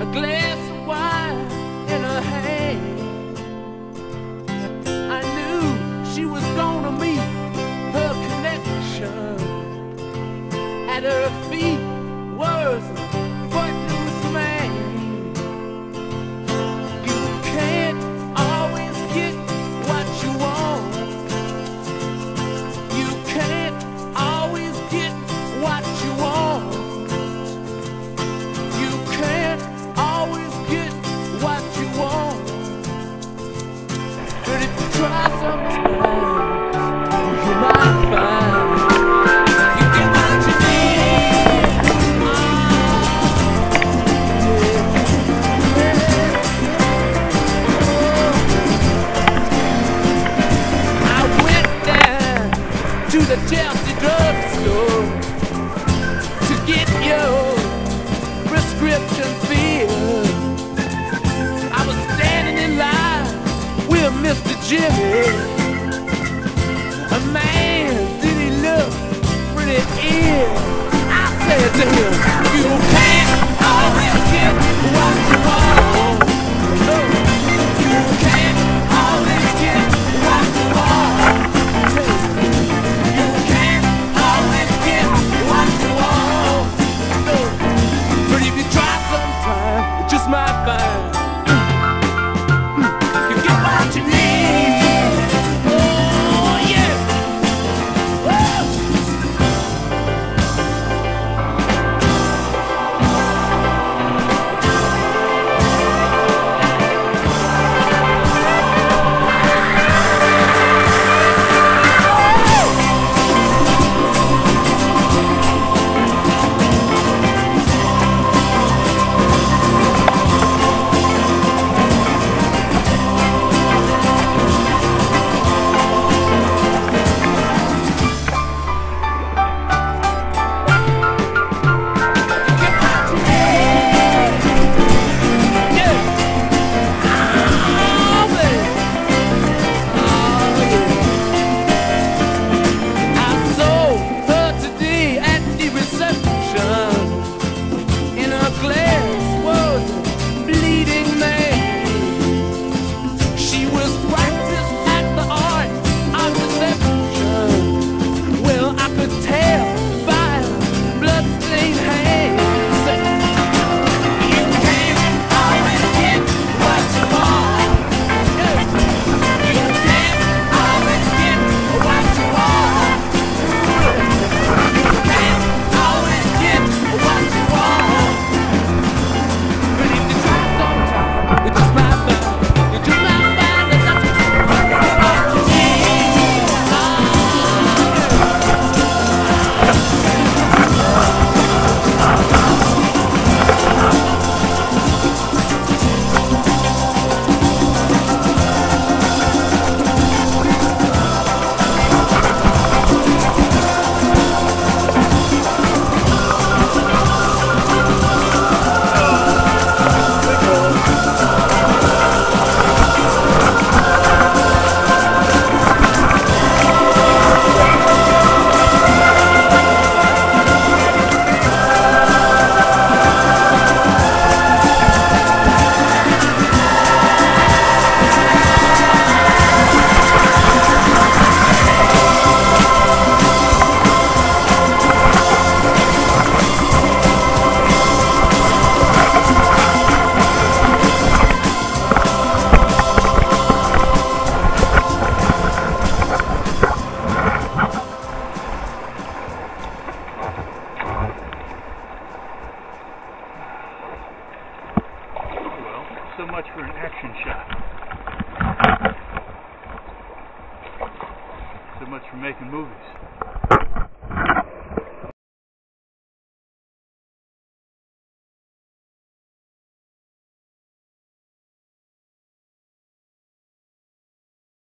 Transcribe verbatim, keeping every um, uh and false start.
glass of wine in her hand. I knew she was gonna meet her connection. At her feet was a footloose man. You can't always get what you want. You can't always get what you want. You can't always get what you want. But if you try sometimes, you might find you get what you need. I went down to the Chelsea drugstore to get your prescription filled. I was standing in line with Mister Jimmy. A man, did he look pretty ill? I said to him, you can't always get what you want. No, you can't always get what you want. You can't always get what you want. No, but if you try sometime, it just might find you get what you need. Oh yeah. Woo! So much for an action shot. So much for making movies.